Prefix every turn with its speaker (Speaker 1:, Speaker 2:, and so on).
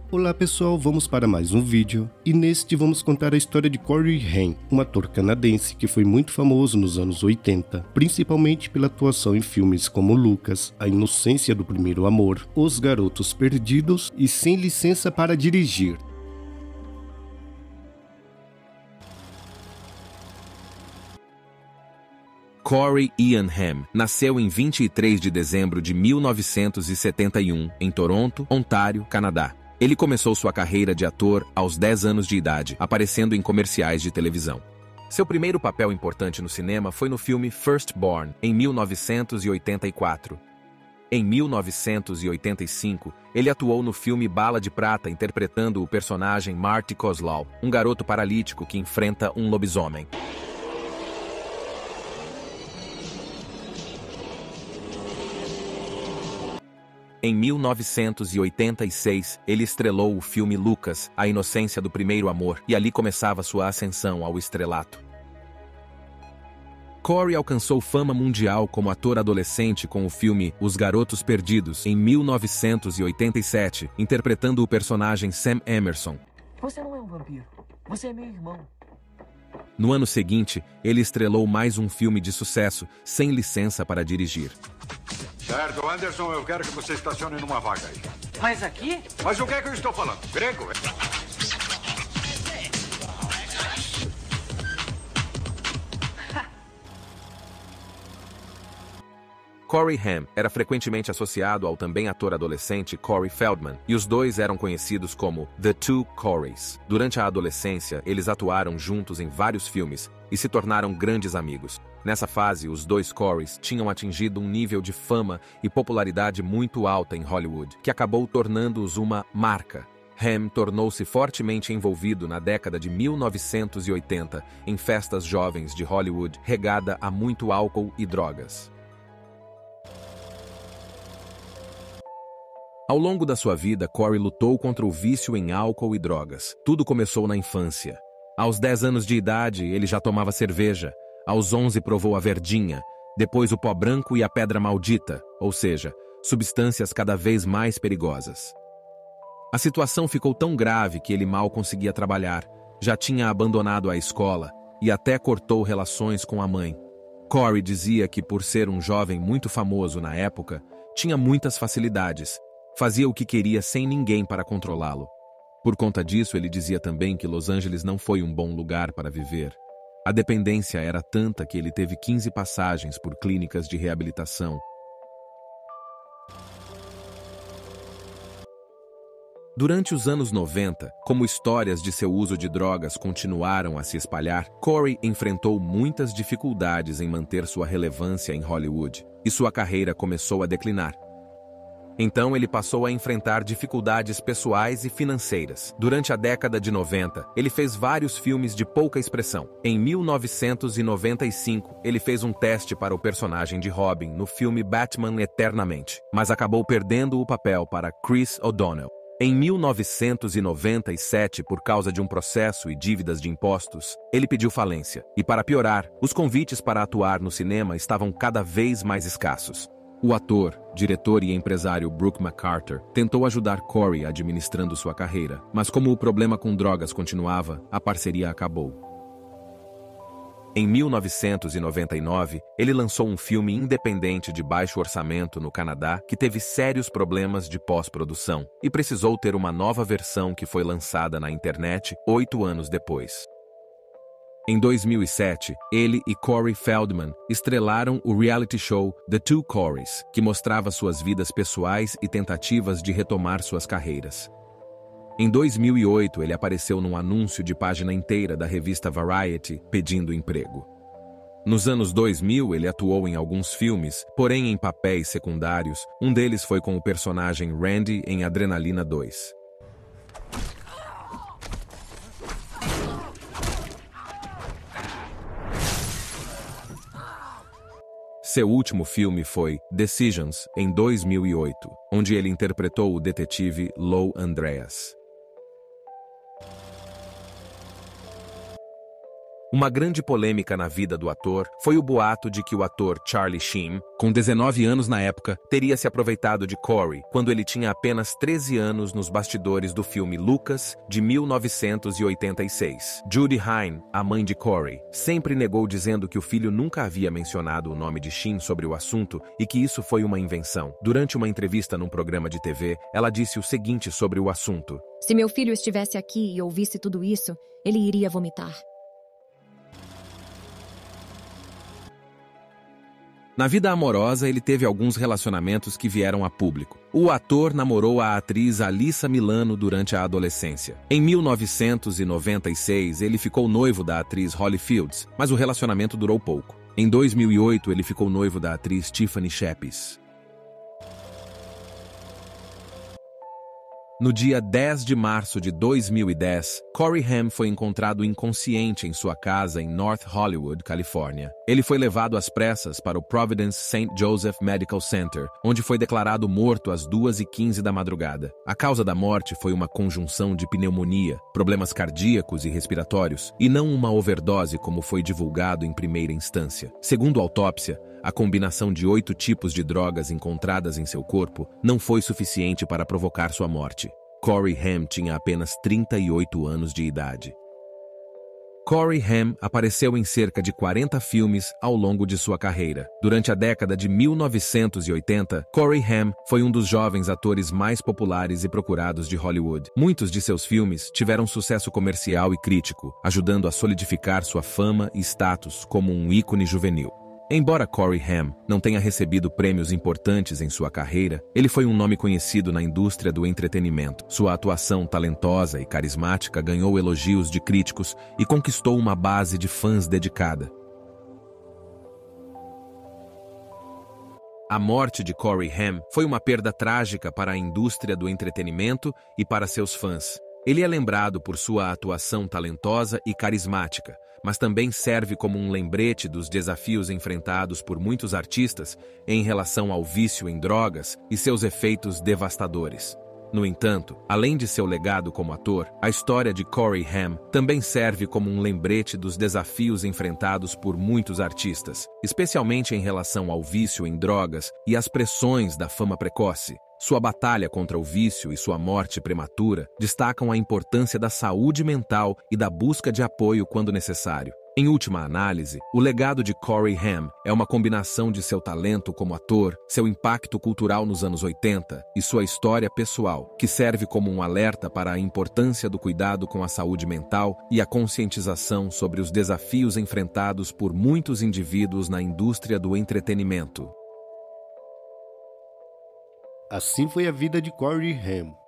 Speaker 1: Olá pessoal, vamos para mais um vídeo, e neste vamos contar a história de Corey Haim, um ator canadense que foi muito famoso nos anos 80, principalmente pela atuação em filmes como Lucas, A Inocência do Primeiro Amor, Os Garotos Perdidos e Sem Licença para Dirigir.
Speaker 2: Corey Ian Haim nasceu em 23 de dezembro de 1971, em Toronto, Ontário, Canadá. Ele começou sua carreira de ator aos 10 anos de idade, aparecendo em comerciais de televisão. Seu primeiro papel importante no cinema foi no filme Firstborn, em 1984. Em 1985, ele atuou no filme Bala de Prata, interpretando o personagem Marty Kozlov, um garoto paralítico que enfrenta um lobisomem. Em 1986, ele estrelou o filme Lucas, A Inocência do Primeiro Amor, e ali começava sua ascensão ao estrelato. Corey alcançou fama mundial como ator adolescente com o filme Os Garotos Perdidos, em 1987, interpretando o personagem Sam Emerson.
Speaker 3: Você não é um vampiro, você é meu irmão.
Speaker 2: No ano seguinte, ele estrelou mais um filme de sucesso, Sem Licença para Dirigir.
Speaker 4: Certo, Anderson, eu quero que você estacione numa vaga aí.
Speaker 3: Mas aqui?
Speaker 4: Mas o que é que eu estou falando? Grego?
Speaker 2: Corey Haim era frequentemente associado ao também ator adolescente Corey Feldman, e os dois eram conhecidos como The Two Coreys. Durante a adolescência, eles atuaram juntos em vários filmes e se tornaram grandes amigos. Nessa fase, os dois Coreys tinham atingido um nível de fama e popularidade muito alta em Hollywood, que acabou tornando-os uma marca. Haim tornou-se fortemente envolvido na década de 1980 em festas jovens de Hollywood, regada a muito álcool e drogas. Ao longo da sua vida, Corey lutou contra o vício em álcool e drogas. Tudo começou na infância. Aos 10 anos de idade, ele já tomava cerveja. Aos 11 provou a verdinha, depois o pó branco e a pedra maldita, ou seja, substâncias cada vez mais perigosas. A situação ficou tão grave que ele mal conseguia trabalhar, já tinha abandonado a escola e até cortou relações com a mãe. Corey dizia que, por ser um jovem muito famoso na época, tinha muitas facilidades. Fazia o que queria sem ninguém para controlá-lo. Por conta disso, ele dizia também que Los Angeles não foi um bom lugar para viver. A dependência era tanta que ele teve 15 passagens por clínicas de reabilitação. Durante os anos 90, como histórias de seu uso de drogas continuaram a se espalhar, Corey enfrentou muitas dificuldades em manter sua relevância em Hollywood, e sua carreira começou a declinar. Então ele passou a enfrentar dificuldades pessoais e financeiras. Durante a década de 90, ele fez vários filmes de pouca expressão. Em 1995, ele fez um teste para o personagem de Robin no filme Batman Eternamente, mas acabou perdendo o papel para Chris O'Donnell. Em 1997, por causa de um processo e dívidas de impostos, ele pediu falência. E para piorar, os convites para atuar no cinema estavam cada vez mais escassos. O ator, diretor e empresário Brooke McCarter tentou ajudar Corey administrando sua carreira, mas como o problema com drogas continuava, a parceria acabou. Em 1999, ele lançou um filme independente de baixo orçamento no Canadá que teve sérios problemas de pós-produção e precisou ter uma nova versão que foi lançada na internet 8 anos depois. Em 2007, ele e Corey Feldman estrelaram o reality show The Two Coreys, que mostrava suas vidas pessoais e tentativas de retomar suas carreiras. Em 2008, ele apareceu num anúncio de página inteira da revista Variety pedindo emprego. Nos anos 2000, ele atuou em alguns filmes, porém em papéis secundários. Um deles foi com o personagem Randy em Adrenalina 2. Seu último filme foi Decisions, em 2008, onde ele interpretou o detetive Lou Andreas. Uma grande polêmica na vida do ator foi o boato de que o ator Charlie Sheen, com 19 anos na época, teria se aproveitado de Corey quando ele tinha apenas 13 anos nos bastidores do filme Lucas, de 1986. Judy Hine, a mãe de Corey, sempre negou dizendo que o filho nunca havia mencionado o nome de Sheen sobre o assunto e que isso foi uma invenção. Durante uma entrevista num programa de TV, ela disse o seguinte sobre o assunto:
Speaker 5: "Se meu filho estivesse aqui e ouvisse tudo isso, ele iria vomitar."
Speaker 2: Na vida amorosa, ele teve alguns relacionamentos que vieram a público. O ator namorou a atriz Alyssa Milano durante a adolescência. Em 1996, ele ficou noivo da atriz Holly Fields, mas o relacionamento durou pouco. Em 2008, ele ficou noivo da atriz Tiffany Shepis. No dia 10 de março de 2010, Corey Haim foi encontrado inconsciente em sua casa em North Hollywood, Califórnia. Ele foi levado às pressas para o Providence St. Joseph Medical Center, onde foi declarado morto às 2h15 da madrugada. A causa da morte foi uma conjunção de pneumonia, problemas cardíacos e respiratórios, e não uma overdose como foi divulgado em primeira instância. Segundo a autópsia, a combinação de 8 tipos de drogas encontradas em seu corpo não foi suficiente para provocar sua morte. Corey Haim tinha apenas 38 anos de idade. Corey Haim apareceu em cerca de 40 filmes ao longo de sua carreira. Durante a década de 1980, Corey Haim foi um dos jovens atores mais populares e procurados de Hollywood. Muitos de seus filmes tiveram sucesso comercial e crítico, ajudando a solidificar sua fama e status como um ícone juvenil. Embora Corey Haim não tenha recebido prêmios importantes em sua carreira, ele foi um nome conhecido na indústria do entretenimento. Sua atuação talentosa e carismática ganhou elogios de críticos e conquistou uma base de fãs dedicada. A morte de Corey Haim foi uma perda trágica para a indústria do entretenimento e para seus fãs. Ele é lembrado por sua atuação talentosa e carismática, mas também serve como um lembrete dos desafios enfrentados por muitos artistas em relação ao vício em drogas e seus efeitos devastadores. No entanto, além de seu legado como ator, a história de Corey Haim também serve como um lembrete dos desafios enfrentados por muitos artistas, especialmente em relação ao vício em drogas e às pressões da fama precoce. Sua batalha contra o vício e sua morte prematura destacam a importância da saúde mental e da busca de apoio quando necessário. Em última análise, o legado de Corey Haim é uma combinação de seu talento como ator, seu impacto cultural nos anos 80 e sua história pessoal, que serve como um alerta para a importância do cuidado com a saúde mental e a conscientização sobre os desafios enfrentados por muitos indivíduos na indústria do entretenimento.
Speaker 1: Assim foi a vida de Corey Haim.